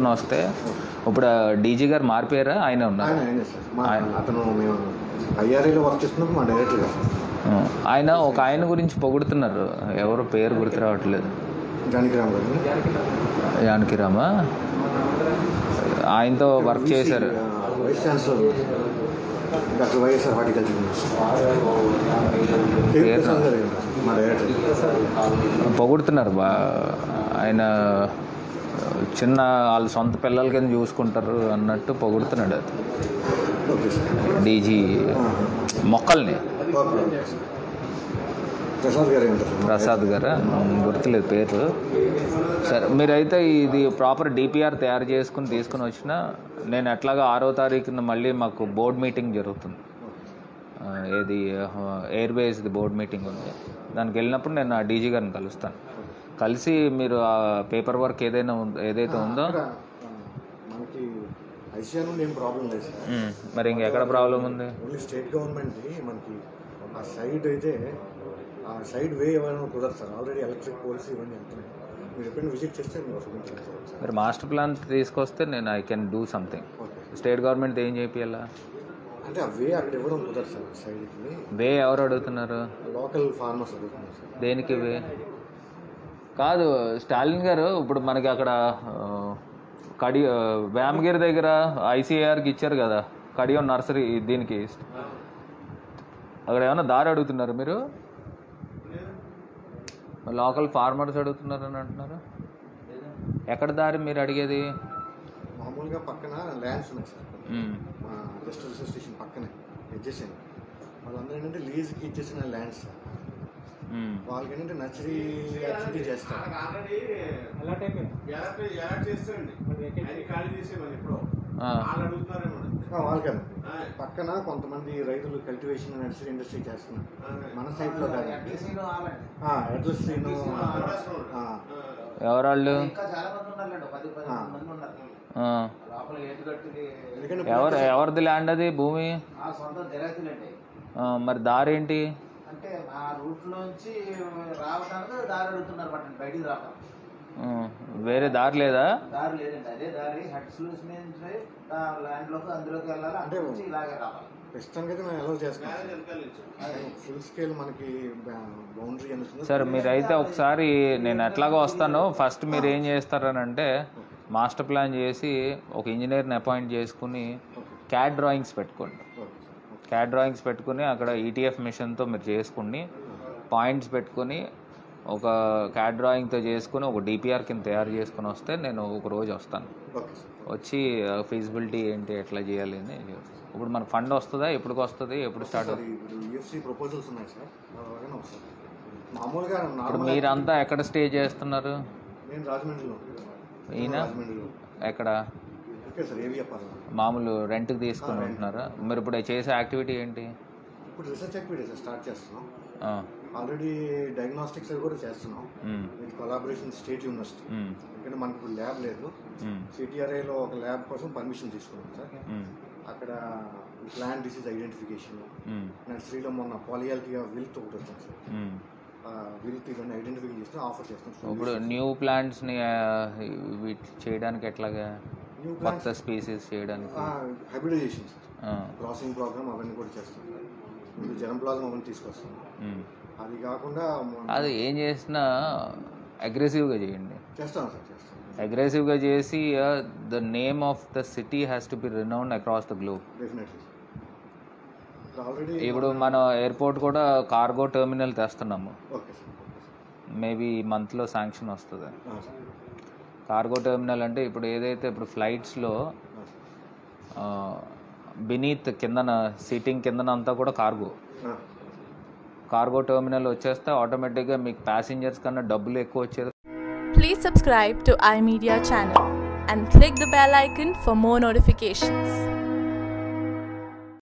చేసుకుని వస్తే ఇప్పుడు డీజీ గారు మారిపోయారా ఆయన ఉన్నారు? ఆయన ఒక ఆయన గురించి పొగుడుతున్నారు, ఎవరు పేరు గుర్తు రావట్లేదు. జానకిరామా ఆయనతో వర్క్ చేశారు. పొగుడుతున్నారు ఆయన, చిన్న వాళ్ళ సొంత పిల్లల కింద చూసుకుంటారు అన్నట్టు పొగుడుతున్నాడు అది డీజీ మొక్కల్ని. ప్రసాద్ గారా, గుర్తులేదు పేరు. సరే, మీరైతే ఇది ప్రాపర్ డిపిఆర్ తయారు చేసుకుని తీసుకుని వచ్చినా నేను ఎట్లాగా 6వ తారీఖున మళ్ళీ మాకు బోర్డ్ మీటింగ్ జరుగుతుంది. ఏది ఎయిర్వేస్ది బోర్డ్ మీటింగ్ ఉంది. దానికి వెళ్ళినప్పుడు నేను ఆ డీజీ గారిని కలుస్తాను. కలిసి మీరు ఆ పేపర్ వర్క్ ఏదైతే ఉందో మరి ఇంకెక్కడ ప్రాబ్లం ఉంది? స్టేట్ గవర్నమెంట్ మనకి ఆ సైడ్ అయితే ఆ సైడ్ వే ఏమైనా కుదరదు సార్. ఆల్రెడీ ఎలక్ట్రిక్ పోల్స్ ఇవన్నీ వెళ్తున్నాయి. మీరు ఎప్పుడైనా విజిట్ చేస్తే మీరు మాస్టర్ ప్లాన్ తీసుకొస్తే నేను I can do something. State government ఏం చేయాలా అంటే ఆ వే అక్కడ ఇవ్వడం కుదరదు సార్. సైడ్కి వే ఎవరు అడుగుతున్నారు? లోకల్ ఫార్మర్స్ అడుగుతున్నారు సార్. దేనికి వే కాదు స్టాలిన్ గారు, ఇప్పుడు మనకి అక్కడ వేమగిరి దగ్గర ఐసీఏఆర్కి ఇచ్చారు కదా కడియం నర్సరీ, దీనికి అక్కడ ఏమైనా దారి అడుగుతున్నారు మీరు? లోకల్ ఫార్మర్స్ అడుగుతున్నారు అని అంటున్నారు. ఎక్కడ దారి మీరు అడిగేది? మామూలుగా పక్కన ల్యాండ్స్ ఉన్నాయి సార్, జస్ట్ రిజిస్ట్రేషన్ స్టేషన్ పక్కనే ఇచ్చేసాను. వాళ్ళందరూ ఏంటంటే లీజ్కి ఇచ్చేసిన ల్యాండ్స్, వాళ్ళకి ఏంటంటే నర్సరీ యాక్టివిటీ చేస్తారు. వాళ్ళకి పక్కన కొంతమంది రైతులు కల్టివేషన్ నర్సరీ ఇండస్ట్రీ చేస్తున్నారు. మన సైడ్ లో ఎవరాళ్ళు ఎవరిది ల్యాండ్ అది భూమి? మరి దారి ఏంటి? అంటే ఆ రూట్ నుంచి రావడానికి దారి అడుగుతున్నారు, బయటికి రావడం. వేరే దారి లేదా? దారి లేదండి, అదే దారి హట్స్ లూస్ నుంచి ల్యాండ్ లోకి అందులోకి వెళ్ళాలి. అంటే ఇలాగే రావాలి. ప్రస్తుతానికి అయితే మేము ఎలా చేస్తాం ఫుల్ స్కేల్ మనకి బౌండరీ అనేది. సార్ మీరైతే ఒకసారి నేను ఎట్లాగో వస్తాను. ఫస్ట్ మీరు ఏం చేస్తారని అంటే మాస్టర్ ప్లాన్ చేసి ఒక ఇంజనీర్ని అపాయింట్ చేసుకుని క్యాడ్ డ్రాయింగ్స్ పెట్టుకోండి. క్యాడ్ డ్రాయింగ్స్ పెట్టుకుని అక్కడ ఈటీఎఫ్ మిషన్తో మీరు చేసుకుని పాయింట్స్ పెట్టుకుని ఒక క్యాడ్ డ్రాయింగ్తో చేసుకుని ఒక డిపిఆర్ కింద తయారు చేసుకుని వస్తే నేను ఒక రోజు వస్తాను. వచ్చి ఫీజిబిలిటీ ఏంటి, ఎట్లా చేయాలి అని. ఇప్పుడు మనకు ఫండ్ వస్తుందా, ఎప్పటికి వస్తుంది, ఎప్పుడు స్టార్ట్ అవుతుంది? ఇప్పుడు మీరంతా ఎక్కడ స్టే చేస్తున్నారు? ఈయన ఎక్కడ మామూలు రెంట్కి తీసుకుని ఉంటున్నారా? మీరు ఇప్పుడు చేసే యాక్టివిటీ ఏంటి? ఇప్పుడు రీసెర్చ్ యాక్టివిటీస్ స్టార్ట్ చేస్తున్నాం. ఆల్రెడీ డయాగ్నోస్టిక్స్ కూడా చేస్తున్నాం విత్ కొలాబరేషన్ స్టేట్ యూనివర్సిటీ. ఎందుకంటే మనకు ఇప్పుడు ల్యాబ్ లేదు. సిటీఆర్ఐలో ఒక ల్యాబ్ కోసం పర్మిషన్ తీసుకున్నాం సార్. అక్కడ ప్లాంట్ డిసీజ్ ఐడెంటిఫికేషన్, నర్సరీలో మొన్న పాలియాలిటీ విల్త్ ఒకటి వచ్చింది సార్. విల్త్ ఇవన్నీ ఐడెంటిఫై చేస్తే ఆఫర్ చేస్తాం. ఇప్పుడు న్యూ ప్లాంట్స్ని చేయడానికి ఎట్లాగా కొత్త స్పీసీస్ చేయడానికి హైబ్రిడైజేషన్ క్రాసింగ్ ప్రోగ్రామ్ అవన్నీ కూడా చేస్తాం. ఇప్పుడు జనం ప్లాజం అవన్నీ తీసుకొస్తాం. అది కాకుండా అది ఏం చేసినా అగ్రెసివ్గా చేయండి. చేస్తాం సార్, చేస్తాం. అగ్రెసివ్గా చేసి the name of the city has to be renowned across the globe. Definitely. ఇప్పుడు మన ఎయిర్పోర్ట్ కూడా కార్గో టెర్మినల్ తెస్తున్నాము. మేబీ ఈ మంత్లో శాంక్షన్ వస్తుంది. కార్గో టెర్మినల్ అంటే ఇప్పుడు ఏదైతే ఇప్పుడు ఫ్లైట్స్లో బినీత్ కిందన సీటింగ్ కిందన అంతా కూడా కార్గో టెర్మినల్ వచ్చేస్తే ఆటోమేటిక్గా మీకు ప్యాసింజర్స్ కన్నా డబ్బులు ఎక్కువ వచ్చేది. Please subscribe to iMedia channel and click the bell icon for more notifications.